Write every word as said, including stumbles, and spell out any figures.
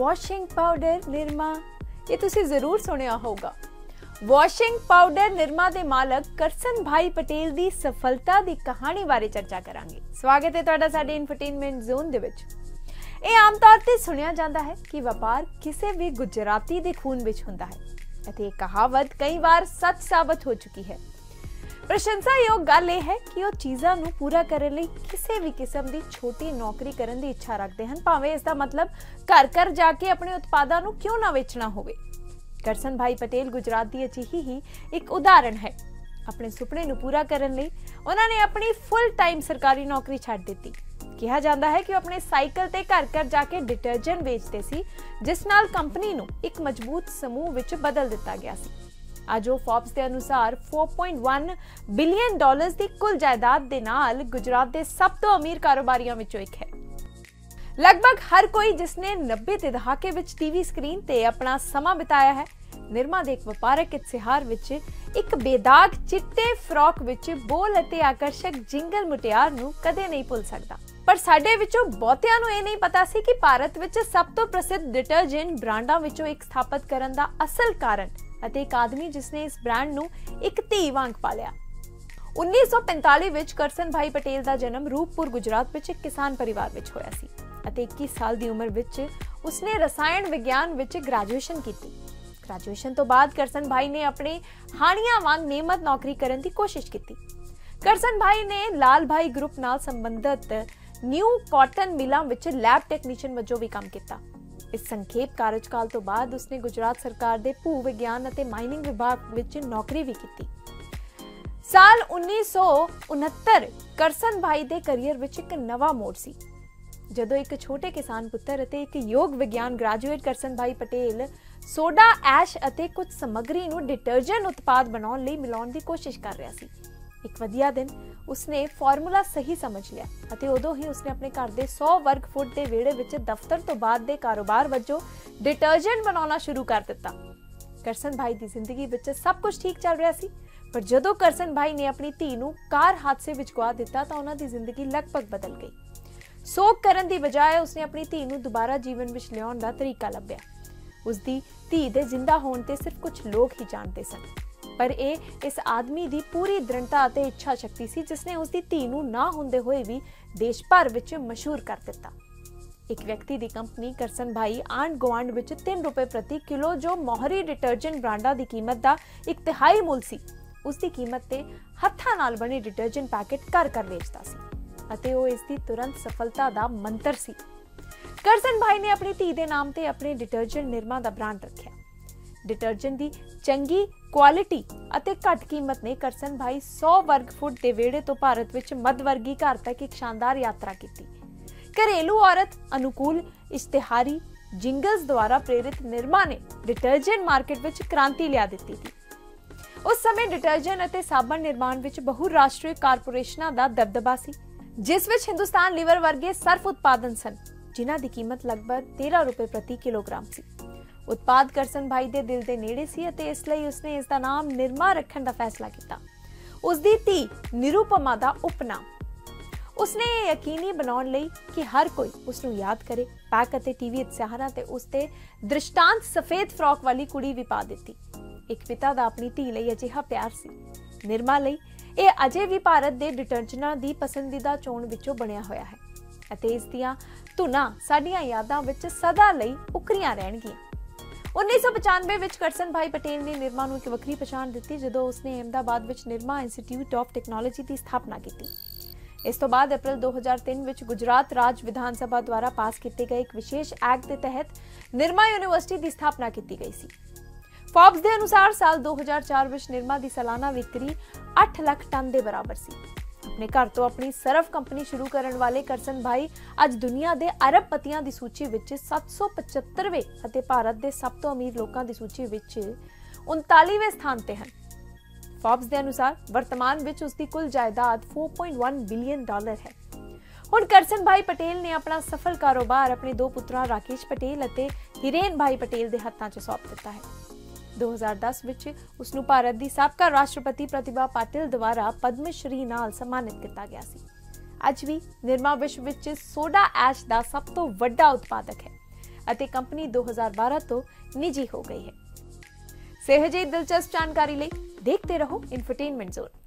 Washing powder Nirma, ये तुसी जरूर सुनिया होगा। वॉशिंग पाउडर निरमा दे मालक करसन भाई पटेल दी सफलता दी कहानी बारे चर्चा करांगे। स्वागत है तुहाडा साडे इंफरटेनमेंट जोन दे विच। ਇਹ ਆਮ तौर ਤੇ ਸੁਣਿਆ ਜਾਂਦਾ ਹੈ ਕਿ ਵਪਾਰ ਕਿਸੇ ਵੀ ਗੁਜਰਾਤੀ ਦੇ ਖੂਨ ਵਿੱਚ ਹੁੰਦਾ ਹੈ ਅਤੇ ਇਹ ਕਹਾਵਤ ਕਈ ਵਾਰ ਸੱਚ ਸਾਬਤ ਹੋ ਚੁੱਕੀ ਹੈ। ਪ੍ਰਸ਼ੰਸਾਯੋਗ ਗੱਲ ਇਹ ਹੈ ਕਿ ਉਹ ਚੀਜ਼ਾਂ ਨੂੰ ਪੂਰਾ ਕਰਨ ਲਈ ਕਿਸੇ ਵੀ ਕਿਸਮ ਦੀ ਛੋਟੀ ਨੌਕਰੀ ਕਰਨ ਦੀ ਇੱਛਾ ਰੱਖਦੇ ਹਨ, ਭਾਵੇਂ ਇਸ ਦਾ ਮਤਲਬ ਘਰ ਘਰ ਜਾ ਕੇ ਆਪਣੇ ਉਤਪਾਦਾਂ ਨੂੰ ਕਿਉਂ ਨਾ ਵੇਚਣਾ ਹੋਵੇ। ਕਰਸਨ ਭਾਈ ਪਟੇਲ ਗੁਜਰਾਤ ਦੀ ਅਜਿਹੀ ਹੀ ਇੱਕ ਉਦਾਹਰਣ ਹੈ। ਆਪਣੇ ਸੁਪਨੇ ਨੂੰ ਪੂਰਾ ਕਰਨ ਲਈ ਉਹਨਾਂ ਨੇ ਆਪਣੀ ਫੁੱਲ ਟਾਈਮ ਸਰਕਾਰੀ ਨੌਕਰੀ ਛੱਡ ਦਿੱਤੀ। ਕਿਹਾ ਜਾਂਦਾ ਹੈ ਕਿ ਉਹ ਆਪਣੇ ਸਾਈਕਲ ਤੇ ਘਰ ਘਰ ਜਾ ਕੇ ਡਿਟਰਜੈਂਟ ਵੇਚਦੇ ਸੀ, ਜਿਸ ਨਾਲ ਕੰਪਨੀ ਨੂੰ ਇੱਕ ਮਜ਼ਬੂਤ ਸਮੂਹ ਵਿੱਚ ਬਦਲ ਦਿੱਤਾ ਗਿਆ ਸੀ। ਅੱਜ ਉਹ ਫੋਰਬਸ ਦੇ ਅਨੁਸਾਰ ਚਾਰ ਪੁਆਇੰਟ ਇੱਕ ਬਿਲੀਅਨ ਡਾਲਰਸ ਦੀ ਕੁੱਲ ਜਾਇਦਾਦ ਦੇ ਨਾਲ ਗੁਜਰਾਤ ਦੇ ਸਭ ਤੋਂ ਅਮੀਰ ਕਾਰੋਬਾਰੀਆਂ ਵਿੱਚੋਂ ਇੱਕ ਹੈ। ਲਗਭਗ ਹਰ ਕੋਈ ਜਿਸਨੇ ਨੱਬੇ ਦੇ ਦਹਾਕੇ ਵਿੱਚ ਟੀਵੀ ਸਕਰੀਨ ਤੇ ਆਪਣਾ ਸਮਾਂ ਬਿਤਾਇਆ ਹੈ, ਨਿਰਮਾ ਦੇ ਇੱਕ ਵਪਾਰਕ ਇਤਿਹਾਰ ਵਿੱਚ ਇੱਕ ਬੇਦਾਗ ਚਿੱਟੇ ਫਰੋਕ ਵਿੱਚ ਬੋਲ ਅਤੇ ਆਕਰਸ਼ਕ ਜਿੰਗਲ ਮੁਟਿਆਰ ਨੂੰ ਕਦੇ ਨਹੀਂ ਭੁੱਲ ਸਕਦਾ। ਪਰ ਸਾਡੇ ਵਿੱਚੋਂ ਬਹੁਤਿਆਂ ਨੂੰ ਇਹ ਨਹੀਂ ਪਤਾ ਸੀ ਕਿ ਭਾਰਤ ਵਿੱਚ ਸਭ ਤੋਂ ਪ੍ਰਸਿੱਧ ਡਿਟਰਜੈਂਟ ਬ੍ਰਾਂਡਾਂ ਵਿੱਚੋਂ ਇੱਕ ਸਥਾਪਿਤ ਕਰਨ ਦਾ ਅਸਲ ਕਾਰਨ ਅਤੇ ਇੱਕ ਆਦਮੀ ਜਿਸਨੇ ਇਸ ਬ੍ਰਾਂਡ ਨੂੰ ਇੱਕ ਧੀ ਵਾਂਗ ਪਾਲਿਆ। ਉੱਨੀ ਸੌ ਪੈਂਤਾਲੀ ਵਿੱਚ ਕਰਸਨ ਭਾਈ ਪਟੇਲ ਦਾ ਜਨਮ ਰੂਪਪੁਰ ਗੁਜਰਾਤ ਵਿੱਚ ਇੱਕ ਕਿਸਾਨ ਪਰਿਵਾਰ ਵਿੱਚ ਹੋਇਆ ਸੀ ਅਤੇ ਇੱਕੀ ਸਾਲ ਦੀ ਉਮਰ ਵਿੱਚ ਉਸਨੇ ਰਸਾਇਣ ਵਿਗਿਆਨ ਵਿੱਚ ਗ੍ਰੈਜੂਏਸ਼ਨ ਕੀਤੀ। ਗ੍ਰੈਜੂਏਸ਼ਨ ਤੋਂ ਬਾਅਦ ਕਰਸਨ ਭਾਈ ਨੇ ਆਪਣੇ ਹਾਣੀਆਂ ਵਾਂਗ ਨਿਯਮਤ ਨੌਕਰੀ ਕਰਨ ਦੀ ਕੋਸ਼ਿਸ਼ ਕੀਤੀ। ਕਰਸਨ ਭਾਈ ਨੇ ਲਾਲ ਭਾਈ ਗਰੁੱਪ ਨਾਲ ਸੰਬੰਧਿਤ ਨਿਊ ਕਾਟਨ ਮਿਲਾਂ ਵਿੱਚ ਲੈਬ ਟੈਕਨੀਸ਼ੀਅਨ ਵਜੋਂ ਵੀ ਕੰਮ ਕੀਤਾ। ਇਸ ਸੰਖੇਪ ਕਾਰਜਕਾਲ ਤੋਂ ਬਾਅਦ ਉਸਨੇ ਗੁਜਰਾਤ ਸਰਕਾਰ ਦੇ ਭੂ ਵਿਗਿਆਨ ਅਤੇ ਮਾਈਨਿੰਗ ਵਿਭਾਗ ਵਿੱਚ ਨੌਕਰੀ ਵੀ ਕੀਤੀ। ਸਾਲ ਉੱਨੀ ਸੌ ਉਨੱਤਰ ਕਰਸਨ ਭਾਈ ਦੇ ਕੈਰੀਅਰ ਵਿੱਚ ਇੱਕ ਨਵਾਂ ਮੋੜ ਸੀ, ਜਦੋਂ ਇੱਕ ਛੋਟੇ ਕਿਸਾਨ ਪੁੱਤਰ ਅਤੇ ਇੱਕ ਯੋਗ ਵਿਗਿਆਨ ਗ੍ਰੈਜੂਏਟ ਕਰਸਨ ਭਾਈ ਪਟੇਲ ਸੋਡਾ ਐਸ਼ ਅਤੇ ਕੁਝ ਸਮੱਗਰੀ ਨੂੰ ਡਿਟਰਜੈਂਟ ਉਤਪਾਦ ਬਣਾਉਣ ਲਈ ਮਿਲਾਉਣ ਦੀ ਕੋਸ਼ਿਸ਼ ਕਰ ਰਿਹਾ ਸੀ। ਇੱਕ ਵਧੀਆ ਦਿਨ ਉਸਨੇ ਫਾਰਮੂਲਾ ਸਹੀ ਸਮਝ ਲਿਆ ਅਤੇ ਉਦੋਂ ਹੀ ਉਸਨੇ ਆਪਣੇ ਘਰ ਦੇ ਸੌ ਵਰਗ ਫੁੱਟ ਦੇ ਵਿਹੜੇ ਵਿੱਚ ਦਫ਼ਤਰ ਤੋਂ ਬਾਅਦ ਦੇ ਕਾਰੋਬਾਰ ਵਜੋਂ ਡਿਟਰਜੈਂਟ ਬਣਾਉਣਾ ਸ਼ੁਰੂ ਕਰ ਦਿੱਤਾ। ਕਰਸਨ ਭਾਈ ਦੀ ਜ਼ਿੰਦਗੀ ਵਿੱਚ ਸਭ ਕੁਝ ਠੀਕ ਚੱਲ ਰਿਹਾ ਸੀ, ਪਰ ਜਦੋਂ ਕਰਸਨ ਭਾਈ ਨੇ ਆਪਣੀ ਧੀ ਨੂੰ ਕਾਰ ਹਾਦਸੇ ਵਿੱਚ ਗਵਾ ਦਿੱਤਾ ਤਾਂ ਉਹਨਾਂ ਦੀ ਜ਼ਿੰਦਗੀ ਲਗਭਗ ਬਦਲ ਗਈ। ਸੋਗ ਕਰਨ ਦੀ ਬਜਾਏ ਉਸਨੇ ਆਪਣੀ ਧੀ ਨੂੰ ਦੁਬਾਰਾ ਜੀਵਨ ਵਿੱਚ ਲਿਆਉਣ ਦਾ ਤਰੀਕਾ ਲੱਭਿਆ। ਉਸਦੀ ਧੀ ਦੇ ਜ਼ਿੰਦਾ ਹੋਣ ਤੇ ਸਿਰਫ ਕੁਝ ਲੋਕ ਹੀ ਜਾਣਦੇ ਸਨ, ਪਰ ਇਹ ਇਸ ਆਦਮੀ ਦੀ ਪੂਰੀ ਦ੍ਰਿੜਤਾ ਅਤੇ ਇੱਛਾ ਸ਼ਕਤੀ ਸੀ ਜਿਸਨੇ ਉਸਦੀ ਧੀ ਨੂੰ ਨਾ ਹੁੰਦੇ ਹੋਏ ਵੀ ਦੇਸ਼ ਭਰ ਵਿੱਚ ਮਸ਼ਹੂਰ ਕਰ ਦਿੱਤਾ। ਇੱਕ ਵਿਅਕਤੀ ਦੀ ਕੰਪਨੀ ਕਰਸਨ ਭਾਈ ਆਂਡ ਗੁਆਂਢ ਵਿੱਚ ਤਿੰਨ ਰੁਪਏ ਪ੍ਰਤੀ ਕਿਲੋ ਜੋ ਮੋਹਰੀ ਡਿਟਰਜੈਂਟ ਬ੍ਰਾਂਡਾਂ ਦੀ ਕੀਮਤ ਦਾ ਇੱਕ ਤਿਹਾਈ ਮੁੱਲ ਸੀ, ਉਸਦੀ ਕੀਮਤ ਤੇ ਹੱਥਾਂ ਨਾਲ ਬਣੇ ਡਿਟਰਜੈਂਟ ਪੈਕੇਟ ਘਰ ਘਰ ਵੇਚਦਾ ਸੀ ਅਤੇ ਉਹ ਇਸ ਦੀ ਤੁਰੰਤ ਸਫਲਤਾ ਦਾ ਮੰਤਰ ਸੀ। ਕਰਸਨ ਭਾਈ ਨੇ ਆਪਣੀ ਧੀ ਦੇ ਨਾਮ ਤੇ ਆਪਣੇ ਡਿਟਰਜੈਂਟ ਨਿਰਮਾ ਦਾ ਬ੍ਰਾਂਡ ਰੱਖਿਆ। ਡਿਟਰਜੈਂਟ ਦੀ ਚੰਗੀ ਕੁਆਲਿਟੀ ਅਤੇ ਘੱਟ ਕੀਮਤ ਨੇ ਕਰਸਨ ਭਾਈ ਸੌ ਵਰਗ ਫੁੱਟ ਦੇ ਵਿਹੜੇ ਤੋਂ ਭਾਰਤ ਵਿੱਚ ਮੱਧ ਵਰਗੀ ਘਰ ਤੱਕ ਇੱਕ ਸ਼ਾਨਦਾਰ ਯਾਤਰਾ ਕੀਤੀ। ਘਰੇਲੂ ਔਰਤ ਅਨੁਕੂਲ ਇਸ਼ਤਿਹਾਰੀ ਜਿੰਗਲਸ ਦੁਆਰਾ ਪ੍ਰੇਰਿਤ ਨਿਰਮਾ ਨੇ ਡਿਟਰਜੈਂਟ ਮਾਰਕੀਟ ਵਿੱਚ ਕ੍ਰਾਂਤੀ ਲਿਆ ਦਿੱਤੀ ਸੀ। ਉਸ ਸਮੇਂ ਡਿਟਰਜੈਂਟ ਅਤੇ ਸਾਬਣ ਨਿਰਮਾਣ ਵਿੱਚ ਬਹੁਰਾਸ਼ਟਰੀ ਕਾਰਪੋਰੇਸ਼ਨਾਂ ਦਾ ਦਬਦਬਾ ਸੀ, ਜਿਸ ਵਿੱਚ ਹਿੰਦੁਸਤਾਨ ਲੀਵਰ ਵਰਗੇ ਸਰਫ ਉਤਪਾਦਨ ਸਨ, ਜਿਨ੍ਹਾਂ ਦੀ ਕੀਮਤ ਲਗਭਗ ਤੇਰਾਂ ਰੁਪਏ ਪ੍ਰਤੀ ਕਿਲੋਗ੍ਰਾਮ ਸੀ। ਉਤਪਾਦ ਕਰਸਨ ਭਾਈ ਦੇ ਦਿਲ ਦੇ ਨੇੜੇ ਸੀ ਅਤੇ ਇਸ ਲਈ ਉਸਨੇ ਇਸ ਦਾ ਨਾਮ ਨਿਰਮਾ ਰੱਖਣ ਦਾ ਫੈਸਲਾ ਕੀਤਾ। ਉਸਦੀ ਧੀ ਨਿਰੂਪਮਾ ਦਾ ਉਪਨਾਮ। ਉਸਨੇ ਇਹ ਯਕੀਨੀ ਬਣਾਉਣ ਲਈ ਕਿ ਹਰ ਕੋਈ ਉਸ ਨੂੰ ਯਾਦ ਕਰੇ, ਪੈਕ ਅਤੇ ਟੀਵੀ ਇਸ਼ਤਿਹਾਰਾਂ ਤੇ ਉਸਤੇ ਦ੍ਰਿਸ਼ਟਾਂਤ ਸਫੇਦ ਫਰੋਕ ਵਾਲੀ ਕੁੜੀ ਵੀ ਪਾ ਦਿੱਤੀ। ਇੱਕ ਪਿਤਾ ਦਾ ਆਪਣੀ ਧੀ ਲਈ ਅਜਿਹਾ ਪਿਆਰ ਸੀ। ਨਿਰਮਾ ਲਈ ਇਹ ਅਜੇ ਵੀ ਭਾਰਤ ਦੇ ਡਿਟਰਜੈਂਟਾਂ ਦੀ ਪਸੰਦੀਦਾ ਚੋਣ ਵਿੱਚੋਂ ਬਣਿਆ ਹੋਇਆ ਹੈ ਅਤੇ ਇਸ ਦੀਆਂ ਧੁਨਾਂ ਸਾਡੀਆਂ ਯਾਦਾਂ ਵਿੱਚ ਸਦਾ ਲਈ ਉਕਰੀਆਂ ਰਹਿਣਗੀਆਂ। ਉੱਨੀ ਸੌ ਪਚਾਨਵੇਂ ਵਿੱਚ ਕਰਸਨ ਭਾਈ ਪਟੇਲ ਨੇ ਨਿਰਮਾ ਨੂੰ ਇੱਕ ਵੱਖਰੀ ਪਛਾਣ ਦਿੱਤੀ ਜਦੋਂ ਉਸਨੇ ਅਹਿਮਦਾਬਾਦ ਵਿੱਚ ਨਿਰਮਾ ਇੰਸਟੀਚਿਊਟ ਆਫ ਟੈਕਨੋਲੋਜੀ ਦੀ ਸਥਾਪਨਾ ਕੀਤੀ। ਇਸ ਤੋਂ ਬਾਅਦ ਅਪ੍ਰੈਲ ਦੋ ਹਜ਼ਾਰ ਤਿੰਨ ਵਿੱਚ ਗੁਜਰਾਤ ਰਾਜ ਵਿਧਾਨ ਸਭਾ ਦੁਆਰਾ ਪਾਸ ਕੀਤੇ ਗਏ ਇੱਕ ਵਿਸ਼ੇਸ਼ ਐਕਟ ਦੇ ਤਹਿਤ ਨਿਰਮਾ ਯੂਨੀਵਰਸਿਟੀ ਦੀ ਸਥਾਪਨਾ ਕੀਤੀ ਗਈ ਸੀ। ਫੋਰਬਸ ਦੇ ਅਨੁਸਾਰ ਸਾਲ ਦੋ ਹਜ਼ਾਰ ਚਾਰ ਵਿੱਚ ਨਿਰਮਾ ਦੀ ਸਾਲਾਨਾ ਵਿਕਰੀ ਅੱਠ ਲੱਖ ਟਨ ਦੇ ਬਰਾਬਰ ਸੀ। ਆਪਣੇ ਘਰ ਤੋਂ ਆਪਣੀ ਸਰਫ ਕੰਪਨੀ ਸ਼ੁਰੂ ਕਰਨ ਵਾਲੇ ਕਰਸਨ ਭਾਈ ਅੱਜ ਦੁਨੀਆ ਦੇ ਅਰਬਪਤੀਆਂ ਦੀ ਸੂਚੀ ਵਿੱਚ ਸੱਤ ਸੌ ਪਚੱਤਰਵੇਂ ਅਤੇ ਭਾਰਤ ਦੇ ਸਭ ਤੋਂ ਅਮੀਰ ਲੋਕਾਂ ਦੀ ਸੂਚੀ ਵਿੱਚ ਉਨਤਾਲੀਵੇਂ ਸਥਾਨ ਤੇ ਹਨ। ਫੋਰਬਸ ਦੇ ਅਨੁਸਾਰ ਵਰਤਮਾਨ ਵਿੱਚ ਉਸਦੀ ਕੁੱਲ ਜਾਇਦਾਦ ਚਾਰ ਪੁਆਇੰਟ ਇੱਕ ਬਿਲੀਅਨ ਡਾਲਰ ਹੈ। ਹੁਣ ਕਰਸਨ ਭਾਈ ਪਟੇਲ ਨੇ ਆਪਣਾ ਸਫਲ ਕਾਰੋਬਾਰ ਆਪਣੇ ਦੋ ਪੁੱਤਰਾਂ ਰਾਕੇਸ਼ ਪਟੇਲ ਅਤੇ ਹਿਰੇਨ ਭਾਈ ਪਟੇਲ ਦੇ ਹੱਥਾਂ 'ਚ ਸੌਂਪ ਦਿੱਤਾ ਹੈ। ਦੋ ਹਜ਼ਾਰ ਦਸ ਵਿੱਚ ਉਸ ਨੂੰ ਭਾਰਤ ਦੀ ਸਾਬਕਾ ਰਾਸ਼ਟਰਪਤੀ ਪ੍ਰਤਿਭਾ ਪਾਟਿਲ ਦੁਆਰਾ ਪਦਮ ਸ਼੍ਰੀ ਨਾਲ ਸਨਮਾਨਿਤ ਕੀਤਾ ਗਿਆ ਸੀ। ਅੱਜ ਵੀ ਨਿਰਮਾ ਵਿਸ਼ਵ ਵਿੱਚ ਸੋਡਾ ਐਸ਼ ਦਾ ਸਭ ਤੋਂ ਵੱਡਾ ਉਤਪਾਦਕ ਹੈ ਅਤੇ ਕੰਪਨੀ ਦੋ ਹਜ਼ਾਰ ਬਾਰਾਂ ਤੋਂ ਨਿੱਜੀ ਹੋ ਗਈ ਹੈ। ਸੋ ਇਹੋ ਜਿਹੀ ਦਿਲਚਸਪ ਜਾਣਕਾਰੀ ਲਈ ਦੇਖਦੇ ਰਹੋ ਇਨਫੋਟੇਨਮੈਂਟ ਜ਼ੋਨ।